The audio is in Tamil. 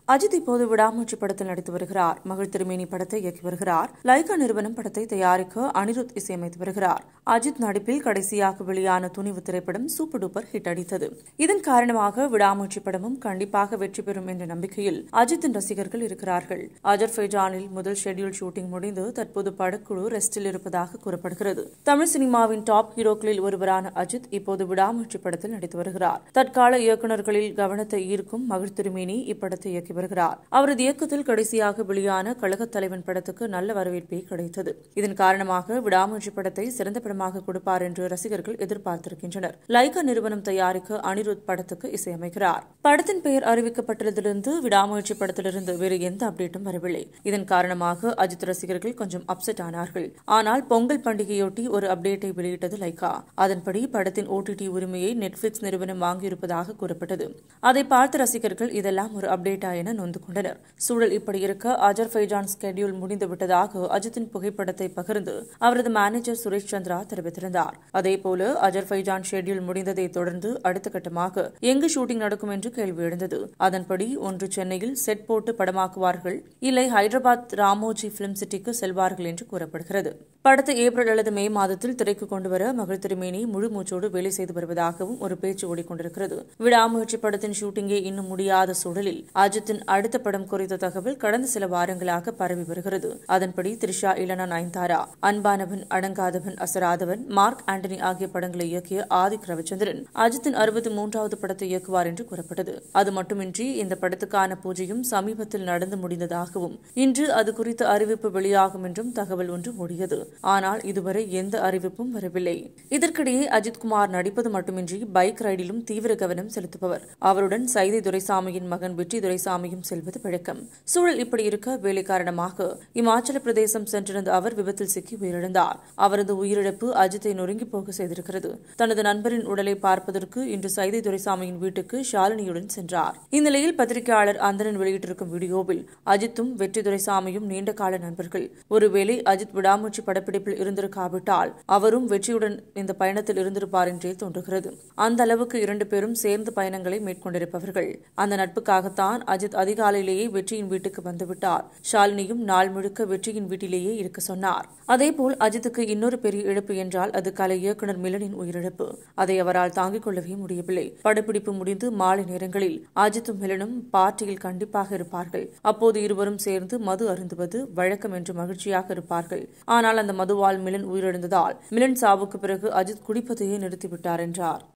அஜித் இப்போது விடாமுயற்சி படத்தில் நடித்து வருகிறார். மகள் திருமேனி படத்தை இயக்கி வருகிறார். லைகா நிறுவனம் படத்தை தயாரிக்க அனிருத் இசையமைத்து வருகிறார். அஜித் நடிப்பில் கடைசியாக வெளியான துணிவு திரைப்படம் சூப்பர் டூப்பர் ஹிட் அடித்தது. இதன் காரணமாக விடாமுயற்சி படமும் கண்டிப்பாக வெற்றி பெறும் என்ற நம்பிக்கையில் அஜித்தின் ரசிகர்கள் இருக்கிறார்கள். அஜர்பைஜானில் முதல் ஷெட்யூல் ஷூட்டிங் முடிந்து தற்போது படக்குழு ரெஸ்டில் இருப்பதாக கூறப்படுகிறது. தமிழ் சினிமாவின் டாப் ஹீரோக்களில் ஒருவரான அஜித் இப்போது விடாமுயற்சி படத்தில் நடித்து வருகிறார். தற்கால இயக்குநர்களில் கவனத்தை ஈர்க்கும் மகள் திருமேனி இப்படத்தை இயக்கி வருகிறார். அவரது இயக்கத்தில் கடைசியாக வெளியான கழகத் தலைவன் படத்துக்கு நல்ல வரவேற்பே கிடைத்தது. இதன் காரணமாக விடாமுயற்சி படத்தை சிறந்த படமாக கொடுப்பார் என்று ரசிகர்கள் எதிர்பார்த்திருக்கின்றனர். லைகா நிறுவனம் தயாரிக்க அனிருத் படத்துக்கு இசையமைக்கிறார். படத்தின் பெயர் அறிவிக்கப்பட்டதிலிருந்து விடாமுயற்சி படத்திலிருந்து வேறு எந்த அப்டேட்டும் வரவில்லை. இதன் காரணமாக அஜித் ரசிகர்கள் கொஞ்சம் அப்செட் ஆனார்கள். ஆனால் பொங்கல் பண்டிகையொட்டி ஒரு அப்டேட்டை வெளியிட்டது லைகா. அதன்படி படத்தின் OTT உரிமையை நெட்ஃபிளிக்ஸ் நிறுவனம் வாங்கியிருப்பதாக கூறப்பட்டது. அதை பார்த்த ரசிகர்கள் இதெல்லாம் ஒரு அப்டேட்டா என நொந்து கொண்டனர். சூழல் இப்படி இருக்க அஜர்பைஜான் ஸ்கெட்யூல் முடிந்துவிட்டதாக அஜித்தின் புகைப்படத்தை பகிர்ந்து அவரது மேனேஜர் சுரேஷ் சந்திரா தெரிவித்திருந்தார். அதேபோல அஜர்பைஜான் ஷெட்யூல் முடிந்ததை தொடர்ந்து அடுத்த கட்டமாக எங்கு ஷூட்டிங் நடக்கும் என்று கேள்வி எழுந்தது. அதன்படி ஒன்று சென்னையில் செட் போட்டு படமாக்குவார்கள், இல்லை ஹைதராபாத் ராமோஜி பிலிம் சிட்டிக்கு செல்வார்கள் என்று கூறப்படுகிறது. படத்தை ஏப்ரல் அல்லது மே மாதத்தில் திரைக்கு கொண்டுவர மகள் திருமேனி முழு மூச்சோடு வேலை செய்து வருவதாகவும் ஒரு பேச்சு ஓடிக்கொண்டிருக்கிறது. விடாமுயற்சி படத்தின் ஷூட்டிங்கே இன்னும் முடியாத சூழலில் அஜித்தின் அடுத்த படம் குறித்த தகவல் கடந்த சில வாரங்களாக பரவி வருகிறது. அதன்படி த்ரிஷா, இலனா, நயன்தாரா, அன்பானவன், அடங்காதவன், அசராதவன், மார்க் ஆண்டனி ஆகிய படங்களை இயக்கிய ஆதிக் ரவிச்சந்திரன் அஜித்தின் 63வது படத்தை இயக்குவார் என்று கூறப்பட்டது. அது மட்டுமின்றி இந்த படத்துக்கான பூஜையும் சமீபத்தில் நடந்து முடிந்ததாகவும் இன்று அது குறித்த அறிவிப்பு வெளியாகும் என்றும் தகவல் ஒன்று ஓடியது. ஆனால் இதுவரை எந்த அறிவிப்பும் வரவில்லை. இதற்கிடையே அஜித் குமார் நடிப்பது மட்டுமின்றி பைக் ரைடிலும் தீவிர கவனம் செலுத்துபவர். அவருடன் சைதை துரைசாமியின் மகன் வெற்றி துரைசாமியும் செல்வது பழக்கம். சூழல் இப்படி இருக்க வேலை காரணமாக இமாச்சல பிரதேசம் சென்றிருந்த அவர் விபத்தில் சிக்கி உயிரிழந்தார். அவரது உயிரிழப்பு அஜித்தை நொறுங்கி போக செய்திருக்கிறது. தனது நண்பரின் உடலை பார்ப்பதற்கு இன்று சைதை துரைசாமியின் வீட்டுக்கு ஷாலினியுடன் சென்றார். இந்நிலையில் பத்திரிகையாளர் அந்தரன் வெளியிட்டிருக்கும் வீடியோவில் அஜித்தும் வெற்றி துரைசாமியும் நீண்டகால நண்பர்கள். ஒருவேளை அஜித் விடாமுயற்சி படப்பிடிப்பில் இருந்திருக்காவிட்டால் அவரும் வெற்றியுடன் இந்த பயணத்தில் இருந்திருப்பார் என்றே தோன்றுகிறது. அந்த அளவுக்கு இரண்டு பேரும் சேர்ந்து பயணங்களை மேற்கொண்டிருப்பவர்கள். அந்த நட்புக்காகத்தான் அஜித் அதிகாலையிலேயே வெற்றியின் வீட்டுக்கு வந்துவிட்டார். ஷாலினியும் நாள் முழுக்க வெற்றியின் வீட்டிலேயே இருக்க சொன்னார். அதேபோல் அஜித்துக்கு இன்னொரு பெரிய இழப்பு என்றால் அது கலை இயக்குநர் மிலனின் உயிரிழப்பு. அதை அவரால் தாங்கிக் கொள்ளவே முடியவில்லை. படப்பிடிப்பு முடிந்து மாலை நேரங்களில் அஜித்தும் மிலனும் பார்ட்டியில் கண்டிப்பாக இருப்பார்கள். அப்போது இருவரும் சேர்ந்து மது அருந்துவது வழக்கம் என்று மகிழ்ச்சியாக இருப்பார்கள். ஆனால் அந்த மதுவால் மிலன் உயிரிழந்ததால் மிலன் சாவுக்கு பிறகு அஜித் குடிப்பதையே நிறுத்திவிட்டார் என்றார்.